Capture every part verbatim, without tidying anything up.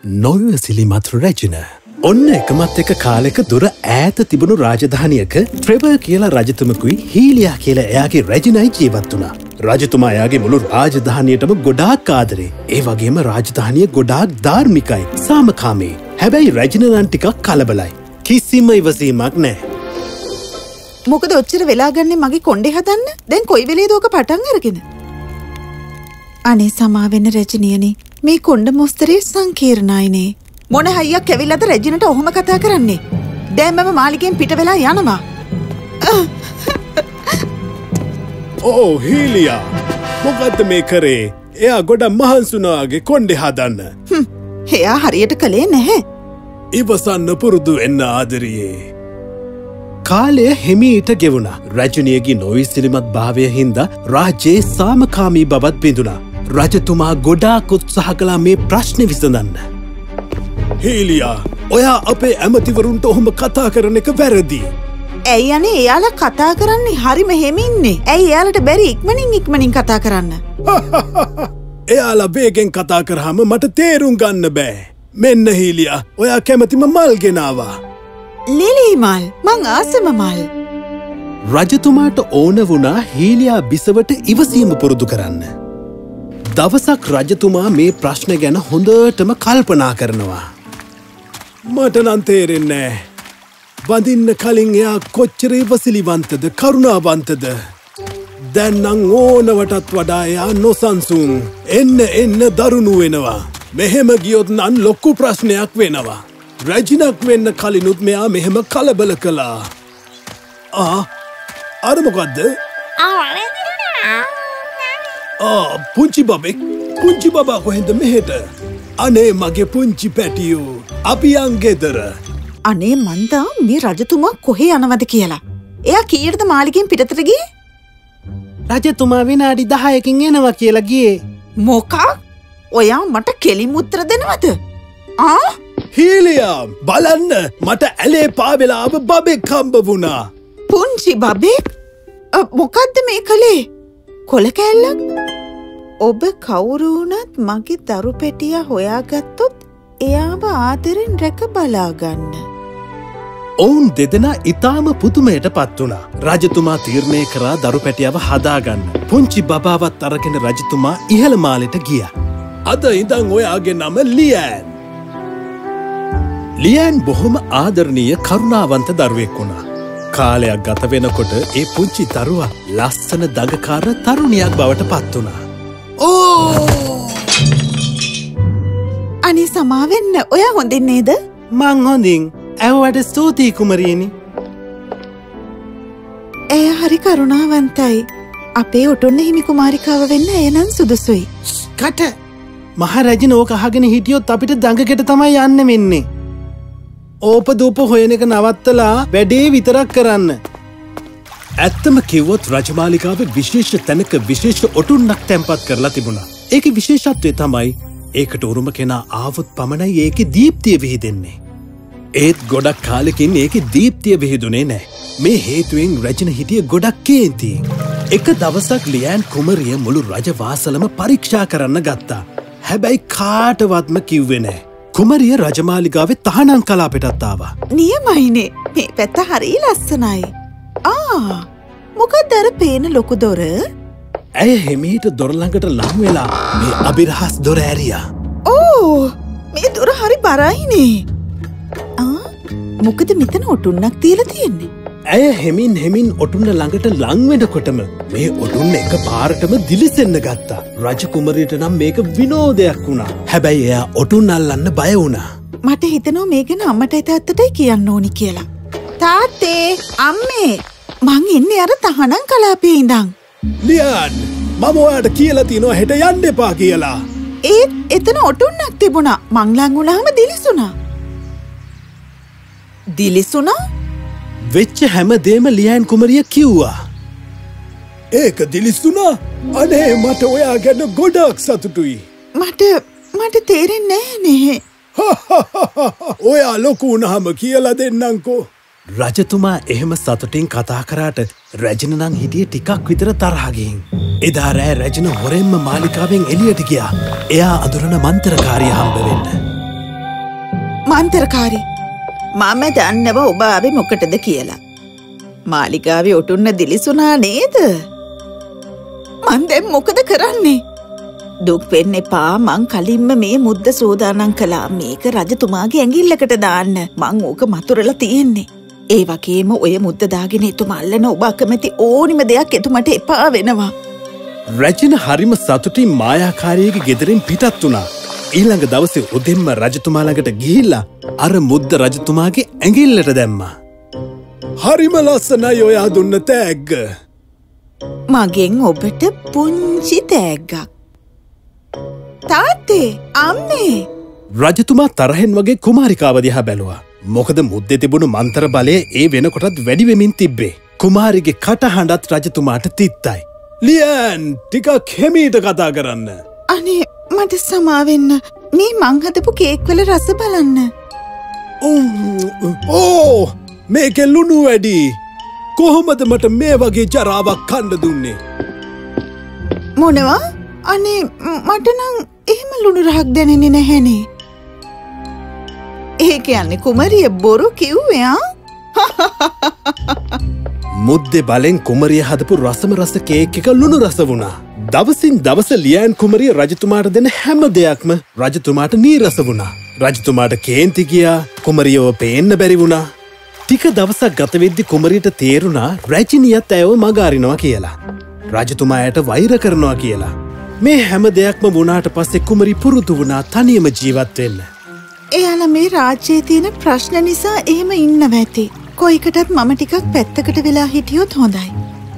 නොයසිලිමත් රැජින. ඔන්න එකමත් එක කාලෙක දුර ඈත තිබුණු රාජධානියක ට්‍රෙවර් කියලා රජතුමකුයි හීලියා කියලා එයාගේ රැජිනයි ජීවත් වුණා. රජතුමා එයාගේ මුළු රාජධානියටම ගොඩාක් ආදරේ. ඒ වගේම රාජධානිය ගොඩාක් ධාර්මිකයි, සාමකාමී. හැබැයි රැජින නම් ටිකක් කලබලයි. කිසිම ඉවසීමක් නැහැ. මොකද ඔච්චර වෙලා ගන්නේ මගේ කොණ්ඩේ හදන්න? දැන් කොයි වෙලේද ඕක පටන් අරගෙන? අනේ සමා වෙන්න රජිනියනේ. මේ කොණ්ඩ මොස්තරේ සංකීර්ණයිනේ. මොන හයියක් ඇවිල්ලාද රජිනට ඔහොම කතා කරන්නේ? දැන් මම මාලිකෙන් පිට වෙලා යනවා. ඕ හීලියා. මොකද්ද මේ කරේ? එයා ගොඩ මහන්සුනාගේ කොණ්ඩේ හදන්න. හ්ම්. එයා හරියට කළේ නැහැ. ඉවසන්න පුරුදු වෙන්න ආදරියේ. කාලය හිමීට ගෙවුණා. රජිනියගේ නොවිසිලිමත් භාවය හින්දා රාජ්‍යයේ සාමකාමී බවත් බිඳුණා. රජතුමා ගොඩාක් උත්සාහ කළා මේ ප්‍රශ්නේ විසඳන්න. හීලියා, ඔයා අපේ ඇමතිවරුන්ට ඔහොම කතා කරන එක වැරදි. ඇයි අනේ එයාලා කතා කරන්නේ හරිම හෙමින්නේ. ඇයි එයාලට බැරි ඉක්මනින් ඉක්මනින් කතා කරන්න? එයාලා වේගෙන් කතා කරාම මට තේරුම් ගන්න බෑ. මෙන්න හීලියා, ඔයා කැමතිම මල් ගෙනාවා. ලිලි මල්, මං ආසම මල්. රජතුමාට ඕන වුණා හීලියා බිසවට ඉවසීම පුරුදු කරන්න. දවසක් රජතුමා මේ ප්‍රශ්න ගැන හොඳටම කල්පනා කරනවා. මට නම් තේරෙන්නේ නැහැ. වඳින්න කලින් එයා කොච්චර ඉවසිලිවන්තද, කරුණාවන්තද. දැන් නම් ඕනවටත් වඩා එයා නොසන්සුන්. එන්න එන්න දරුණු වෙනවා. මෙහෙම ගියොත් නම් ලොකු ප්‍රශ්නයක් වෙනවා. රැජිනක් වෙන්න කලිනුත් මෙයා මෙහෙම කලබල කළා. ආ අර මොකද්ද? ආ පුංචි බබෙක්. පුංචි බබා කොහෙන්ද මෙහෙට? අනේ මගේ පුංචි පැටියෝ. අපි යන් ගෙදර. අනේ මන්දා මේ රජතුමා කොහේ යනවද කියලා. එයා කීයටද මාලිකෙන් පිටතට ගියේ? රජතුමා විනාඩි දහයකින් එනවා කියලා ගියේ. මොකක්? ඔයා මට කෙලින් උත්තර දෙනවද? ආ? හීලියා, බලන්න මට ඇලේ පාවෙලාව බබෙක් හම්බ වුණා. පුංචි බබෙක්? මොකද්ද මේ කලේ? කොල කෑල්ලක්? ඔබ කවුරු වුණත් මගේ දරු පැටියා හොයාගත්තොත් එයාව ආදරෙන් රැක බලා ගන්න. ඔවුන් දෙදෙනා ඊටාම පුදුමයට පත් වුණා. රජතුමා තීරණය කරා දරු පැටියව හදාගන්න. පුංචි බබාවත් අරගෙන රජතුමා ඉහළ මාලෙට ගියා. අද ඉඳන් ඔයාගේ නම ලියෑන්. ලියෑන් බොහොම ආදරණීය කරුණාවන්ත දරුවෙක් වුණා. කාලයක් ගත වෙනකොට ඒ පුංචි දරුවා ලස්සන දඟකාර තරුණියක් බවට පත් වුණා. ඕ! අනේ සමා වෙන්න. ඔයා හොඳින් නේද? මං හොඳින්. ඇව්වට ස්තුතියි කුමරියනි. එය හරි කරුණාවන්තයි. අපේ ඔටොන්න හිමි කුමාරිකාව වෙන්න එය නම් සුදුසුයි. කට! මහරජින ඕක අහගෙන හිටියොත් අපිට දඟකට තමයි යන්න වෙන්නේ. ඕපදූප හොයන එක නවත්තලා වැඩේ විතරක් කරන්න. ඇත්තම කිව්වොත් රජමාලිකාවේ විශේෂ තැනක විශේෂ ඔටුන්නක් තැන්පත් කරලා තිබුණා. ඒකේ විශේෂත්වය තමයි ඒකට උරුම කෙනා ආවොත් පමණයි ඒකේ දීප්තිය විහිදෙන්නේ. ඒත් ගොඩක් කාලෙකින් ඒකේ දීප්තිය විහිදුනේ නැහැ. මේ හේතුවෙන් රජින හිටිය ගොඩක් කේන්තියෙන්. එක දවසක් ලියෑන් කුමරිය මුළු රජවාසලම පරීක්ෂා කරන්න ගත්තා. හැබැයි කාටවත්ම කිව්වේ නැහැ. කුමරිය රජමාලිගාවේ තහනම් කලාපෙටත් ආවා. නියමයිනේ. මේ පැත්ත හරි ලස්සනයි. ආ මොකද අර පේන ලොකු දොර? ඇය හිමීට දොර ළඟට ලං වෙලා මේ අබිරහස් දොර ඇරියා. ඕ මේ දොර හරි බරයිනේ. ආ මොකද මෙතන ඔටුන්නක් තියලා තියෙන්නේ? ඇය හෙමින් හෙමින් ඔටුන්න ළඟට ලං වෙනකොටම මේ ඔටුන්න එක පාරටම දිලිසෙන්න ගත්තා. රජකුමරියට නම් මේක විනෝදයක් වුණා. හැබැයි එයා ඔටුන්න අල්ලන්න බය වුණා. මට හිතෙනවා මේ ගැන අම්මටයි තාත්තටයි කියන්න ඕනි කියලා. තාත්තේ, අම්මේ, මං ඉන්නේ අර තහනම් කලාපයේ ඉඳන්. ලියන්, මම ඔයාට කියලා තියෙනවා හෙට යන්න එපා කියලා. ඒත් එතන ඔටුන්නක් තිබුණා. මං ලං වුණාම දිලිසුණා. දිලිසුණා? වෙච්ච හැමදේම ලියෑන් කුමරිය කිව්වා. ඒක දිලිසුණා? අනේ මට ඔයා ගැන ගොඩක් සතුටුයි. මට මට තේරෙන්නේ නැහැ නේ. ඔයා ලොකු වුණාම කියලා දෙන්නම්කෝ. රජතුමා එහෙම සතුටින් කතා කරාට රැජින නම් හිටියේ ටිකක් විතර තරහ ගිහින්. එදා රෑ රැජින හොරෙන්ම මාලිකාවෙන් එළියට ගියා. එයා අඳුරන මන්ත්‍රකාරිය හම්බ වෙන්න. මන්තරකාරී මම දන්නව ඔබ ආවේ මොකටද කියලා. මාලිගාවේ ඔටුන්න දිලිසුණා නේද? මන් දැන් මොකද කරන්නේ? දුක් වෙන්න එපා. මං කලින්ම මේ මුද්ද සෝදානම් කළා. මේක රජතුමාගේ ඇඟිල්ලකට දාන්න. මං ඕක මතුරලා තියෙන්නේ. ඒ වගේම ඔය මුද්ද දාගෙන එතුමා අල්ලන ඔබ අකමැති ඕනිම දෙයක් එතුමට එපා වෙනවා. රැජින හරිම සතුටින් මායාකාරියගේ ගෙදරින් පිටත් වුණා. ඊළඟ දවසේ උදෙන්ම රජතුමා ළඟට ගිහිල්ලා අර මුද්ද රජතුමාගේ ඇඟිල්ලට දැම්මා. හරිම ලස්සනයි ඔයා දුන්න තෑග්ග. මගෙන් ඔබට පුංචි තෑග්ගක්. තාත්තේ අම්මේ. රජතුමා තරහෙන් වගේ කුමාරිකාව දිහා බැලුවා. මොකද මුද්දේ තිබුණු මන්තර බලය ඒ වෙනකොටත් වැඩි වෙමින් තිබ්බේ. කුමාරිගේ කටහඬත් රජතුමාට තිත්තයි. ලියන් ටිකක් හිමීට කතා කරන්න. අනේ මට සමා වෙන්න. මේ මං හදපු කේක් වල රස බලන්න. ඕ මේකේ ලුණු වැඩි. කොහොමද මට මේ වගේ ජරාවක් කන්න දුන්නේ? මොනවා? අනේ මට නම් එහෙම ලුණු රහක් දැනෙන්නේ නැහැනේ. ඒ කියන්නේ කුමරිය බොරු කිව්වේ ආ? මුද්දේ බලෙන් කුමරිය හදපු රසම රස කේක් එක ලුණු රස වුණා. දවසින් දවස ලියන් කුමරිය රජතුමාට දෙන හැම දෙයක්ම රජතුමාට නීරස වුණා. රජතුමාට කේන්ති ගියා. කුමරියව පේන්න බැරි වුණා. ටික දවසක් ගත වෙද්දි කුමරියට තේරුණා රැජිනියත් ඇයව මග අරිනවා කියලා. රජතුමා ඇයට වෛර කරනවා කියලා. මේ හැම දෙයක්ම වුණාට පස්සේ කුමරි පුරුදු වුණා තනියම ජීවත් වෙන්න. එයාලා මේ රාජ්‍යයේ තියෙන ප්‍රශ්න නිසා එහෙම ඉන්නව ඇති. කොයිකටත් මම ටිකක් පැත්තකට වෙලා හිටියොත් හොඳයි.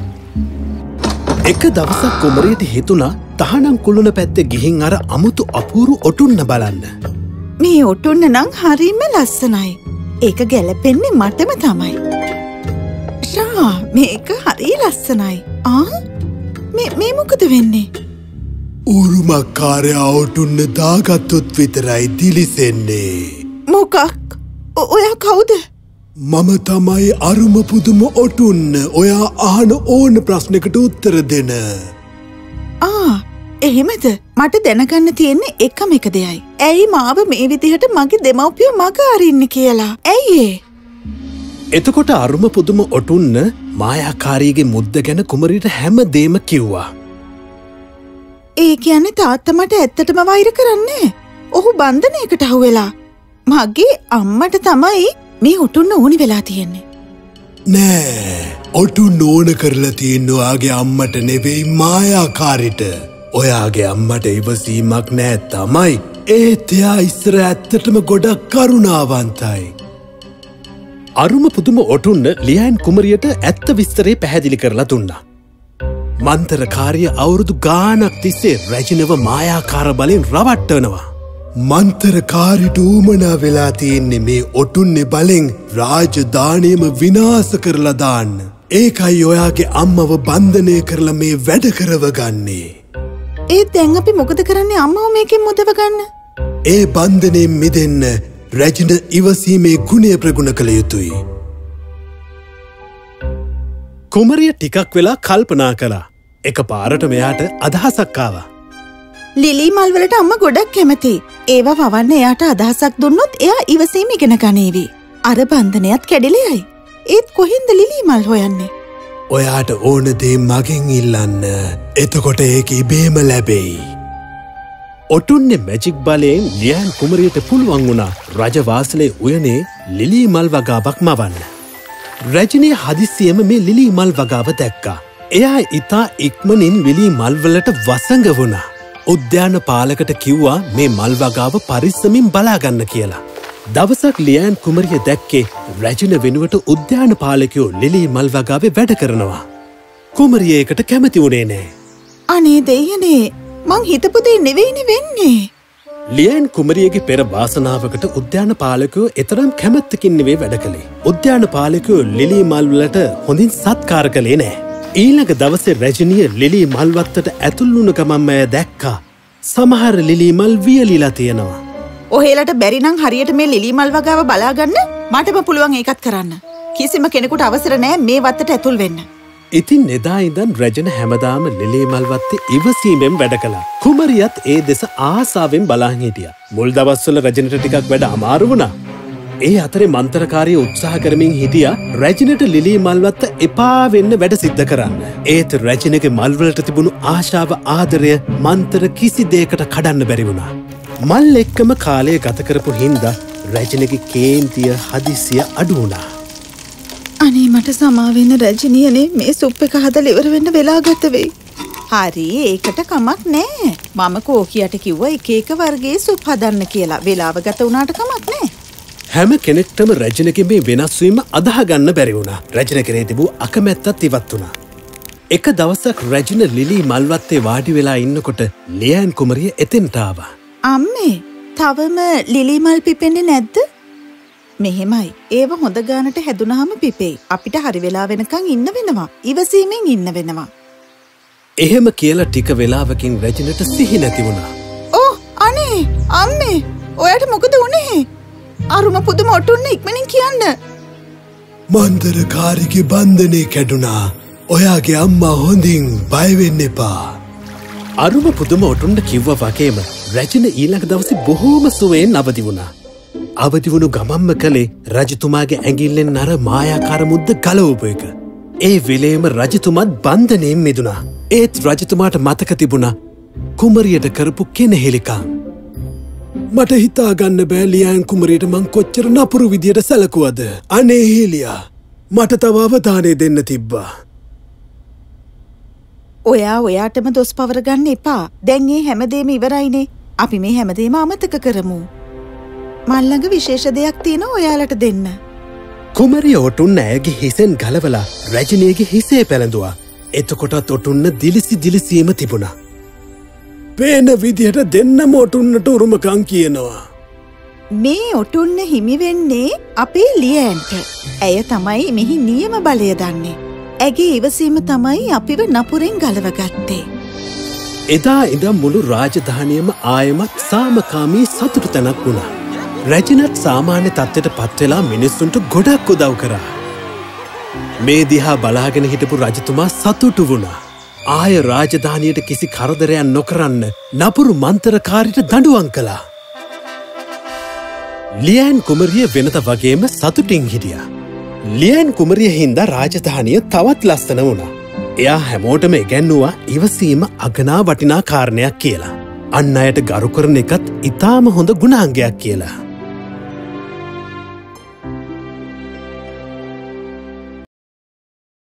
එක දවසක් කුමරියට හිතුණා තහනම් කුළුණ පැත්තේ ගිහින් අර අමුතු අපූරු ඔටුන්න බලන්න. මේ ඔටුන්න නම් හරිම ලස්සනයි. ඒක ගැලපෙන්නේ මටම තමයි. ෂා මේක හරි ලස්සනයි. ආ මේ මේ මොකද වෙන්නේ? උරුමකාරයා ඔටුන්න දාගත්තොත් විතරයි දිලිසෙන්නේ. මොකක්? ඔයා කවුද? මම තමයි අරුම පුදුම ඔටුන්න. ඔයා අහන ඕන ප්‍රශ්නකට උත්තර දෙන. ආ එහෙමද? මට දැනගන්න තියෙන්නේ එකම එක දෙයයි. ඇයි මාව මේ විදිහට මගේ දෙමව්පියෝ මග අරින්නේ කියලා? ඇයි ඒ? එතකොට අරුම පුදුම ඔටුන්න මායාකාරීගේ මුද්ද ගැන කුමරියට හැම දේම කිව්වා. ඒ කියන්නේ තාත්තා මට ඇත්තටම වෛර කරන්නේ. ඔහු බන්ධනයකට අහු වෙලා. මගේ අම්මට තමයි මේ ඔටුන්න ඕනි වෙලා තියෙන්නේ. නෑ ඔටුන්න ඕන කරලා තියෙන්නේ ඔයාගේ අම්මට නෙවෙයි මායාකාරීට. ඔයාගේ අම්මට ඉවසීමක් නෑ තමයි. ඒත් එයා ඉස්සර ඇත්තටම ගොඩක් කරුණාවන්තයි. අරුම පුදුම ඔටුන්න ලියන් කුමරියට ඇත්ත විස්තරේ පැහැදිලි කරලා දුන්නා. මන්තරකාරිය අවුරුදු ගානක් තිස්සේ රැජිනව මායාකාර බලෙන් රවට්ටනවා. මන්තරකාරිට ඌමනා වෙලා තියෙන්නේ මේ ඔටුන්නේ බලෙන් රාජධානියම විනාශ කරලා දාන්න. ඒකයි ඔයාගේ අම්මව බන්ධනය කරලා මේ වැඩ කරව ගන්නේ. ඒත් දැන් අපි මොකද කරන්නේ අම්මව මේකෙන් මුදව ගන්න? ඒ බන්ධනයෙන් මිදෙන්න රැජින ඉවසීමේ ගුණය ප්‍රගුණ කළ යුතුයි. කුමරිය ටිකක් වෙලා කල්පනා කළා. එක පාරට මෙයාට අදහසක් ආවා. ලිලී මල් වලට අම්මා ගොඩක් කැමති. ඒවා වවන්න එයාට අදහසක් දුන්නොත් එයා ඉවසීම ඉගෙන ගනීවි. අර බන්ධනයත් කැඩිලෙයි. ඒත් කොහෙන්ද ලිලී මල් හොයන්නේ? ඔයාට ඕන දේ මගෙන් ඉල්ලන්න. එතකොට ඒක ඉබේම ලැබෙයි. ඔටුන්නේ මැජික් බලයෙන් ලියන් කුමරියට පුළුවන් වුණා රජවාසලේ උයනේ ලිලී මල් වගාවක් මවන්න. රැජිනිය හදිස්සියම මේ ලිලී මල් වගාව දැක්කා. එයා ඉතා ඉක්මනින් ලිලී මල්වලට වසඟ වුණා. උද්‍යාන පාලකට කිව්වා මේ මල් වගාව පරිස්සමින් බලාගන්න කියලා. දවසක් ලියන් කුමරිය දැක්කේ රැජින වෙනුවට උද්‍යාන පාලකයෝ ලිලී මල් වගාවේ වැඩ කරනවා. කුමරිය ඒකට කැමති වුණේ නෑ. අනේ දෙයනේ මං හිතපු දේ නෙවෙයිනේ වෙන්නේ. ලියන් කුමරියගේ පෙර වාසනාවකට උද්‍යාන පාලකයෝ එතරම් කැමැත්තකින් නෙවෙයි වැඩ කළේ. උද්‍යාන පාලකයෝ ලිලී මල් වලට හොඳින් සත්කාර කළේ නෑ. ඊළඟ දවසේ රැජිනිය ලිලී මල් වත්තට ඇතුල් වුණ ගමන්ම එය දැක්කා. සමහර ලිලී මල් වියලිලා තියෙනවා. ඔහෙලට බැරි නම් හරියට මේ ලිලී මල් වගාව බලාගන්න මටම පුළුවන් ඒකත් කරන්න. කිසිම කෙනෙකුට අවසර නෑ මේ වත්තට ඇතුල් වෙන්න. ඉතින් එදා ඉඳන් රැජින හැමදාම ලිලී මල්වත්තේ ඉවසීමෙන් වැඩ කළා. කුමරියත් ඒ දෙස ආසාවෙන් බලන් හිටියා. මුල් දවස්වල රැජිනට ටිකක් වැඩ අමාරු වුණා. ඒ අතරේ මන්ත්‍රකාරිය උත්සාහ කරමින් හිටියා රැජිනට ලිලී මල්වත්ත එපා වෙන්න වැඩ සිද්ධ කරන්න. ඒත් රැජිනගේ මල්වලට තිබුණු ආශාව ආදරය මන්ත්‍ර කිසි දෙයකට කඩන්න බැරි වුණා. මල් එක්කම කාලය ගත කරපු හින්දා රැජිනගේ කේන්තිය හදිසිය අඩු වුණා. අනේ මට සමා වෙන්න රැජිනියනේ මේ සුප් එක හදලා ඉවර වෙන්න වෙලා ගත වෙයි. හරි ඒකට කමක් නෑ. මම කෝකියට කිව්වා එක එක වර්ගයේ සුප් හදන්න කියලා. වෙලාව ගත වුණාට කමක් නෑ. හැම කෙනෙක්ටම රැජිනගේ මේ වෙනස් වීම අදාහ ගන්න බැරි වුණා. රැජින කෙරේ තිබූ අකමැත්තත් ඉවත් වුණා. එක දවසක් රැජින ලිලී මල්වත්තේ වාඩි වෙලා ඉන්නකොට ලියන් කුමරිය එතෙන්ට ආවා. අම්මේ තවම ලිලී මල් පිපෙන්නේ නැද්ද? මෙහෙමයි. ඒව හොඳ ගානට හැදුනහම පිපෙයි. අපිට හරි වෙලා වෙනකන් ඉන්න වෙනවා. ඉවසීමෙන් ඉන්න වෙනවා. එහෙම කියලා ටික වෙලාවකින් රැජිනට සිහි නැති වුණා. ඕ අනේ අම්මේ ඔයාට මොකද වුනේ? අරුම පුදුම ඔටුන්න ඉක්මනින් කියන්න. මන්තරකාරිගේ බන්ධනේ කැඩුනා. ඔයාගේ අම්මා හොඳින් බය වෙන්න එපා. අරුම පුදුම ඔටුන්න කිව්ව වගේම රැජින ඊළඟ දවසේ බොහෝම සුවයෙන් අවදි වුණා. අවදි වුණු ගමම්ම කළේ රජතුමාගේ ඇඟිල්ලෙන් අර මායාකාර මුද්ද ගලවපු එක. ඒ වෙලේම රජතුමාත් බන්ධනයෙන් මිදුණා. ඒත් රජතුමාට මතක තිබුණා කුමරියට කරපු කෙනෙහිලිකම්. මට හිතාගන්න බෑ ලියන් කුමරියට මං කොච්චර නපුරු විදියට සැලකුවද. අනේ හේලියා මට තව අවධානය දෙන්න තිබ්බා. ඔයා ඔයාටම දොස් පවර ගන්න එපා. දැන් මේ හැමදේම ඉවරයිනේ. අපි මේ හැමදේම අමතක කරමු. මල් ළඟ විශේෂ දෙයක් තියෙනවා ඔයාලට දෙන්න. කුමරිය ඔටුන්න ඇගේ හිසෙන් ගලවලා රැජිනීගේ හිසේ පැලඳුවා. එතකොටත් ඔටුන්න දිලිසි දිලිසීම තිබුණා. පේන විදිහට දෙන්නම ඔටුන්නට උරුමකම් කියනවා. මේ ඔටුන්න හිමි වෙන්නේ අපේ ලියන්ට. ඇය තමයි මෙහි නියම බලය දන්නේ. ඇගේ ඉවසීම තමයි අපිව නපුරෙන් ගලවගත්තේ. එදා ඉඳන් මුළු රාජධානියම ආයමත් සාමකාමී සතුටු තැනක් වුණා. රැජිනත් සාමාන්‍ය තත්ත්වයට පත්වෙලා මිනිස්සුන්ට ගොඩක් උදව් කරා. මේ දිහා බලාගෙන හිටපු රජතුමා සතුටු වුණා. ආය රාජධානියට කිසි කරදරයක් නොකරන්න නපුරු මන්තරකාරිට දඬුවම් කළා. ලියන් කුමරිය වෙනත වගේම සතුටින් හිටියා. ලියන් කුමරිය හින්දා රාජධානිය තවත් ලස්සන වුණා. එයා හැමෝටම ඉගැන්නුවා ඉවසීම අගනා වටිනා කාරණයක් කියලා. අන් අයට ගරු කරන එකත් ඉතාම හොඳ ගුණාංගයක් කියලා.